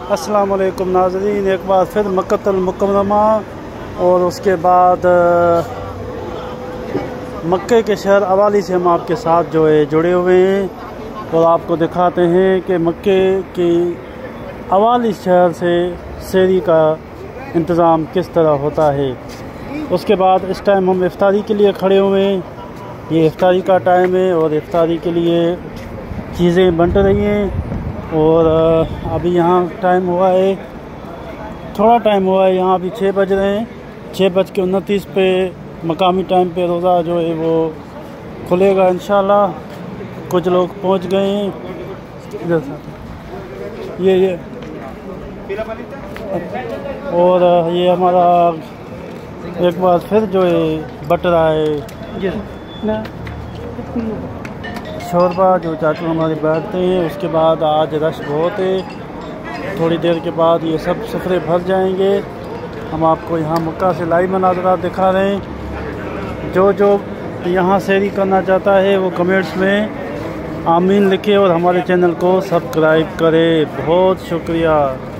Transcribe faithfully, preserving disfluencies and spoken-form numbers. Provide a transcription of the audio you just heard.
अस्सलाम वालेकुम नाज़रीन, एक बार फिर मक्कतुल मुकर्रमा और उसके बाद मक्के के शहर अवाली से हम आपके साथ जो है जुड़े हुए हैं और आपको दिखाते हैं कि मक्के की अवाली शहर से सेरी का इंतज़ाम किस तरह होता है। उसके बाद इस टाइम हम इफ्तारी के लिए खड़े हुए हैं। ये इफ्तारी का टाइम है और इफ्तारी के लिए चीज़ें बंट रही हैं और अभी यहाँ टाइम हुआ है, थोड़ा टाइम हुआ है, यहाँ अभी छः बज रहे हैं। छः बज के उनतीस पे मकामी टाइम पे रोज़ा जो है वो खुलेगा इंशाल्लाह। कुछ लोग पहुँच गए हैं ये ये और ये हमारा एक बार फिर जो है बट रहा है शोरबा जो चाचू हमारे बैठते हैं। उसके बाद आज रश बहुत है, थोड़ी देर के बाद ये सब सफ़रे भर जाएंगे। हम आपको यहाँ मक्का से लाइव मनाज़रात दिखा रहे हैं। जो जो यहाँ सैरी करना चाहता है वो कमेंट्स में आमीन लिखे और हमारे चैनल को सब्सक्राइब करे। बहुत शुक्रिया।